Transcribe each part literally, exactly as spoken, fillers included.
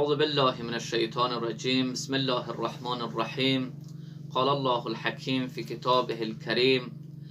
أعوذ بالله من الشيطان الرجيم. بسم الله الرحمن الرحيم. قال الله الحكيم في كتابه الكريم: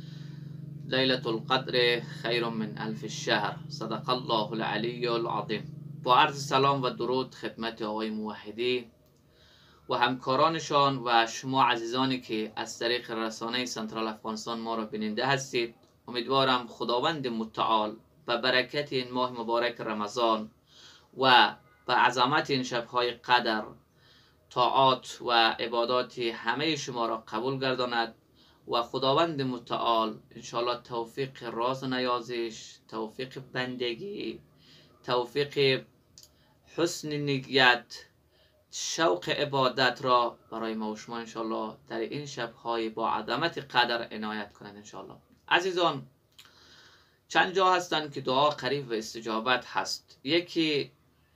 ليلة القدر خير من ألف الشهر. صدق الله العلی العظیم. با عرض سلام و درود خدمت آقای موحدی و همکارانشان و شما عزیزانی که از طریق رسانه سنترال افغانستان ما را بیننده هستید. امیدوارم خداوند متعال و برکت این ماه مبارک رمضان و به عظمت این شبهای قدر طاعات و عبادات همه شما را قبول گرداند و خداوند متعال انشاءالله توفیق راز و نیازش، توفیق بندگی، توفیق حسن نیت، شوق عبادت را برای ما و شما انشاءالله در این شبهای با عظمت قدر عنایت کنند انشاءالله. عزیزان، چند جا هستند که دعا قریب و استجابت هست. یکی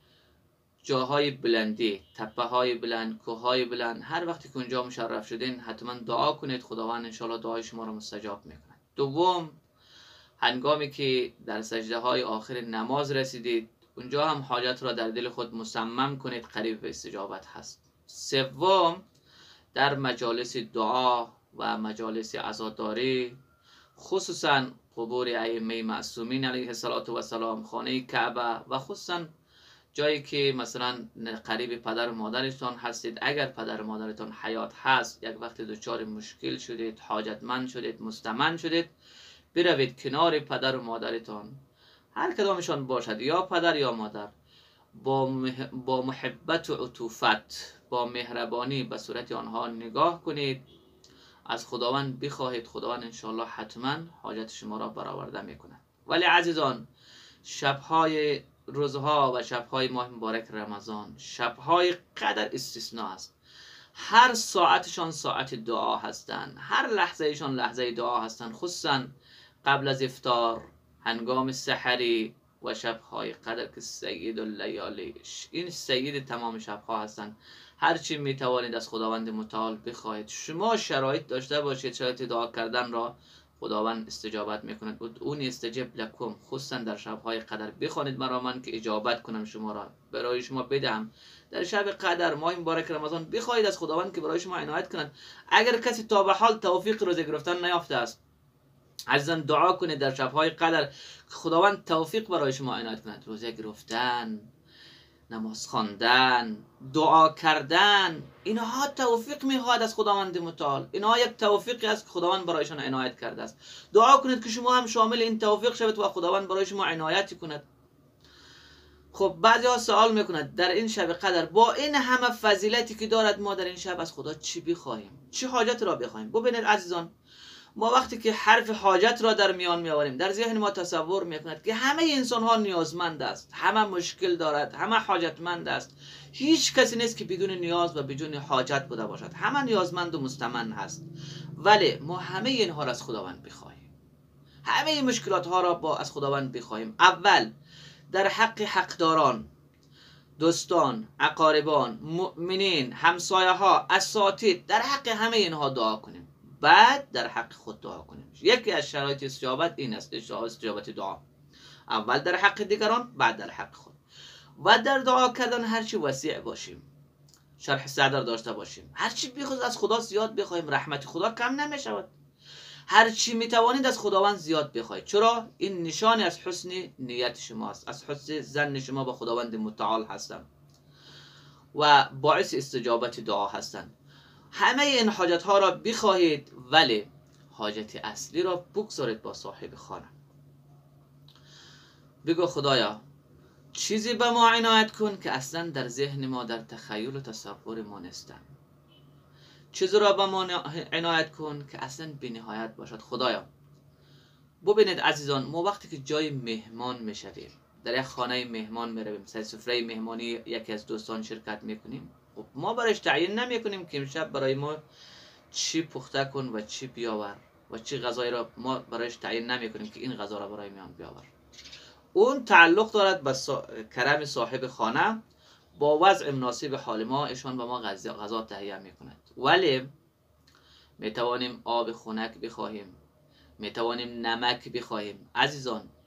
جاهای بلندی، تپه های بلند، کوه های بلند. هر وقتی که اونجا مشرف شدین حتما دعا کنید، خداوند انشاءالله دعای شما را مستجاب میکنه. دوم، هنگامی که در سجده های آخر نماز رسیدید، اونجا هم حاجت را در دل خود مصمم کنید، قریب به استجابت هست. سوم، در مجالس دعا و مجالس عزاداری، خصوصا قبور ائمه معصومین علیه السلام، خانه کعبه و خصوصا جایی که مثلا قریب پدر و مادرتان هستید، اگر پدر و مادرتان حیات هست، یک وقت دچار مشکل شدید، حاجتمند شدید، مستمند شدید، بروید کنار پدر و مادرتان، هر کدامشان باشد، یا پدر یا مادر، با با محبت و عطوفت، با مهربانی به صورت آنها نگاه کنید، از خداوند بخواهید. خداوند انشاءالله حتما حاجت شما را برآورده میکند. ولی عزیزان، شبهای روزها و شبهای ماه مبارک رمضان شبهای قدر استثناء است. هر ساعتشان ساعت دعا هستند، هر لحظهشان لحظه دعا هستند، خصوصا قبل از افطار، هنگام سحری و شبهای قدر که سید اللیالیش، این سید تمام شبها هستند. هرچی میتوانید از خداوند متعال بخواهید. شما شرایط داشته باشید شرایط دعا کردن را، خداوند استجابت میکند. اون استجاب لکم، خصوصا در شبهای قدر بخوانید مرا من که اجابت کنم شما را، برای شما بدهم. در شب قدر ماه مبارک رمضان بخواهید از خداوند که برای شما عنایت کند. اگر کسی تا به حال توفیق روزه گرفتن نیافته است، عزیزان دعا کنید در شبهای قدر که خداوند توفیق برای شما عنایت کند. روزه گرفتن، نماز خواندن، دعا کردن، اینها توفیق میخواد از خداوند متعال. اینها یک توفیقی است که خداوند برایشان عنایت کرده است. دعا کنید که شما هم شامل این توفیق شوید و خداوند برای شما عنایت کند. خب بعضی ها سوال میکنند در این شب قدر با این همه فضیلتی که دارد ما در این شب از خدا چی بخواهیم؟ چی حاجت را بخواهیم؟ ببینید عزیزان، ما وقتی که حرف حاجت را در میان میآوریم، در ذهن ما تصور میکند که همه انسان ها نیازمند است، همه مشکل دارد، همه حاجتمند است. هیچ کسی نیست که بدون نیاز و بدون حاجت بوده باشد. همه نیازمند و مستمند هست. ولی ما همه اینها را از خداوند بخواهیم، همه مشکلات ها را با از خداوند بخواهیم. اول در حق حقداران، دوستان، اقاربان، مؤمنین، همسایه ها، اساتید، در حق همه اینها دعا کنیم. بعد در حق خود دعا کنیم. یکی از شرایط استجابت این است، استجابت دعا. اول در حق دیگران، بعد در حق خود. و در دعا کردن هرچی وسیع باشیم، شرح صدر داشته باشیم، هرچی بخواهید از خدا زیاد بخواهیم، رحمت خدا کم نمی شود. هرچی می توانید از خداوند زیاد بخواهید. چرا؟ این نشانی از حسن نیت شماست، از حسن ظن شما با خداوند متعال هستند و باعث استجابت دعا هستند. همه این حاجت ها را بخواهید، ولی حاجت اصلی را بگذارید با صاحب خانه. بگو خدایا چیزی به ما عنایت کن که اصلا در ذهن ما، در تخیل و تصور ما نیستن. چیزی را به ما عنایت کن که اصلا بی نهایت باشد. خدایا ببینید عزیزان، ما وقتی که جای مهمان میشویم، در یک خانه مهمان میرویم، سر سفره مهمانی یکی از دوستان شرکت میکنیم، خب ما برایش تعیین نمی کنیم که امشب برای ما چی پخته کن و چی بیاور و چی غذایی را ما برایش تعیین نمی کنیم که این غذا را برای میان بیاور. اون تعلق دارد به سا... کرم صاحب خانه، با وضع مناسب حال ما ایشان به ما غذا, غذا تهیه می کند. ولی می توانیم آب خنک بخواهیم، می توانیم نمک بخواهیم. عزیزان،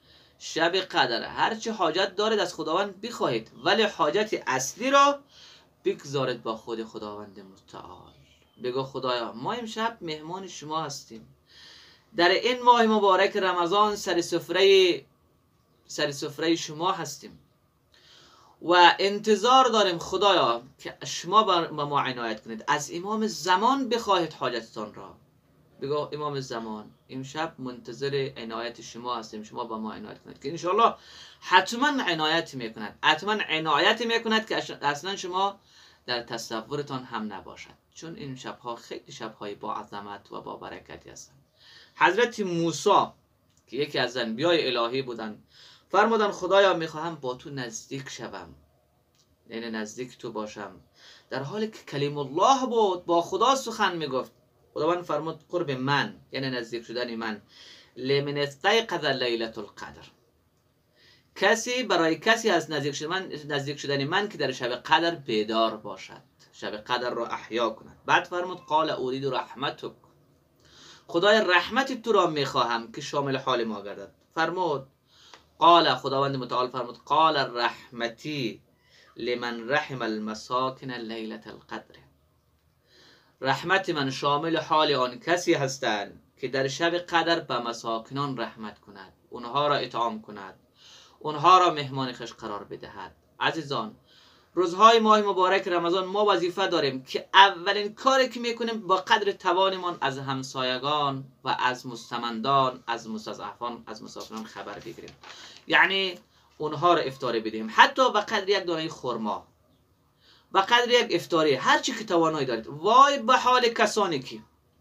شب قدر هرچی حاجت دارید از خداوند بخواهید، ولی حاجت اصلی را بگذارید با خود خداوند متعال. بگو خدایا ما امشب مهمان شما هستیم، در این ماه مبارک رمضان سر سفره سر سفره شما هستیم و انتظار داریم خدایا که شما به ما عنایت کنید. از امام زمان بخواهید حاجتتان را. بگو امام زمان امشب منتظر عنایت شما هستیم، شما به ما عنایت کنید، که انشاءالله حتما عنایت میکند، حتما عنایت میکند که اصلا شما در تصورتان هم نباشد، چون این شبها خیلی شبهای با عظمت و با برکتی هستند. حضرت موسی که یکی از انبیای الهی بودند فرمودن خدایا میخواهم با تو نزدیک شوم، یعنی نزدیک تو باشم، در حالی که کلیم الله بود، با خدا سخن میگفت. خداوند فرمود قرب من، یعنی نزدیک شدن من. لمن استيقظ لیلة القدر، کسی برای کسی از نزدیک شدن من نزدیک شدن من که در شب قدر بیدار باشد، شب قدر را احیا کند. بعد فرمود قال اريد رحمتک، خدای رحمت تو را میخواهم که شامل حال ما گردد. فرمود قال، خداوند متعال فرمود قال رحمتی لمن رحم المساکن لیلة القدر، رحمت من شامل حال آن کسی هستند که در شب قدر به مساکنان رحمت کند، اونها را اطعام کند، اونها را مهمان خوش قرار بدهد. عزیزان، روزهای ماه مبارک رمضان ما وظیفه داریم که اولین کاری که میکنیم با قدر توانمان از همسایگان و از مستمندان، از مستضعفان، از مسافران خبر بگیریم، یعنی اونها را افطاری بدیم، حتی به قدر یک دانه خرما، به قدر یک افطاری، هر چی که توانایی دارید. وای به حال کسانی که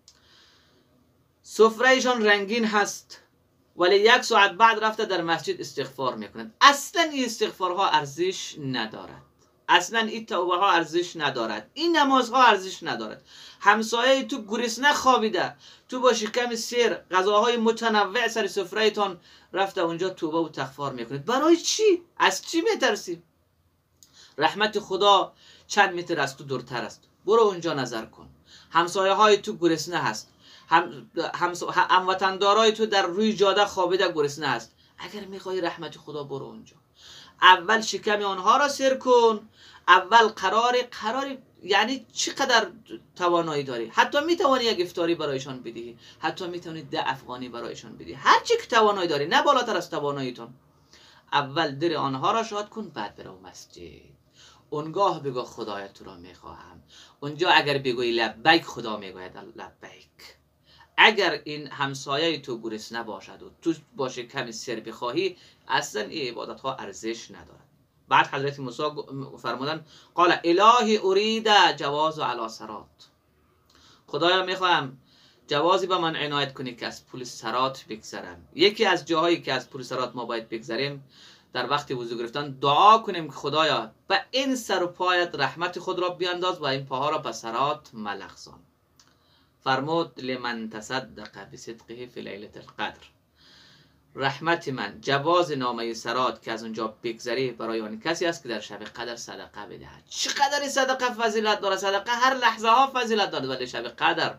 سفرهشان رنگین هست ولی یک ساعت بعد رفته در مسجد استغفار میکنند. اصلا این استغفارها ارزش ندارد، اصلا این توبه ها ارزش ندارد، این نمازها ارزش ندارد. همسایه تو گرسنه خوابیده، تو با شکم سیر غذاهای متنوع سر سفره تان رفته اونجا توبه و استغفار میکنید. برای چی؟ از چی میترسید؟ رحمت خدا چند متر از تو دورتر است، برو اونجا نظر کن. همسایه های تو گرسنه هست، هم هموطندارای تو در روی جاده خوابیده گرسنه هست. اگر میخوای رحمت خدا برو اونجا، اول شکم آنها را سیر کن، اول قرار قرار یعنی چقدر توانایی داری، حتی میتوانی یک افطاری برایشان بدهی، حتی میتونی ده افغانی برایشان بدهی، هر چی که توانایی داری، نه بالاتر از تواناییتون. اول دل آنها را شاد کن، بعد برو مسجد. اونگاه بگو خدای تو را میخواهم. اونجا اگر بگوی لبیک، خدا میگوید لبیک. اگر این همسایه تو گرسنه باشد و تو باشه کمی سر بخواهی، اصلا این عبادت ها ارزش ندارد. بعد حضرت موسی فرمودن قال الهی اريد جواز علی صراط، خدایا میخواهم جوازی به من عنایت کنی که از پل صراط بگذرم. یکی از جاهایی که از پل صراط ما باید بگذریم، در وقت وضو گرفتن دعا کنیم که خدایا به این سر و پایت رحمت خود را بیانداز و این پاها را به صراط ملغزان. فرمود لمن تصدق بصدقه فی لیلة القدر، رحمت من جواز نامه صراط که از اونجا بگذری برای آن کسی است که در شب قدر صدقه بدهد. چقدر صدقه فضیلت داره، صدقه هر لحظه ها فضیلت داره، ولی شب قدر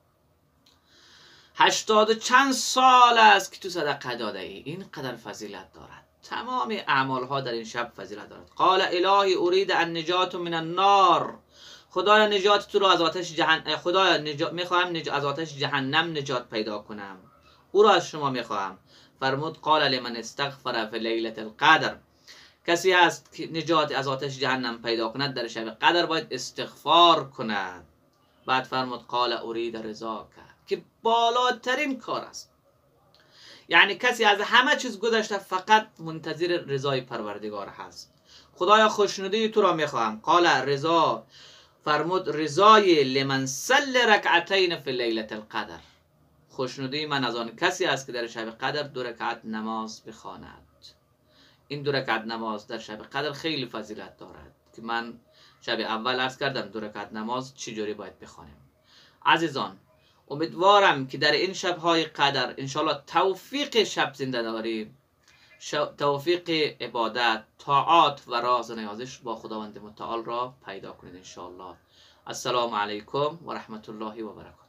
هشتاد و چند سال است که تو صدقه داده ای، این قدر فضیلت دارد. تمام اعمال ها در این شب فضیلت دارد. قال الهی اريد النجات من النار، خدایا نجات تو را از آتش جهنم، خدایا نجات میخواهم نج... از آتش جهنم نجات پیدا کنم، او را از شما میخواهم. فرمود قال لمن استغفر فی لیلة القدر، کسی هست که نجات از آتش جهنم پیدا کند در شب قدر باید استغفار کند. بعد فرمود قال اريد رضاک، که بالاترین کار است، یعنی کسی از همه چیز گذشته فقط منتظر رضای پروردگار هست. خدایا خوشنودی تو را میخواهم. قال رضا، فرمود رضای لمن صلی رکعتین فی لیلة القدر، خوشنودی من از آن کسی است که در شب قدر دو رکعت نماز بخواند. این دو رکعت نماز در شب قدر خیلی فضیلت دارد که من شب اول عرض کردم دو رکعت نماز چجوری باید بخوانیم. عزیزان، امیدوارم که در این شبهای قدر انشاءالله توفیق شب زنده داریم، توفیق عبادت، طاعات و راز و نیازش با خداوند متعال را پیدا کنید انشاءالله. السلام علیکم و رحمت الله و برکاته.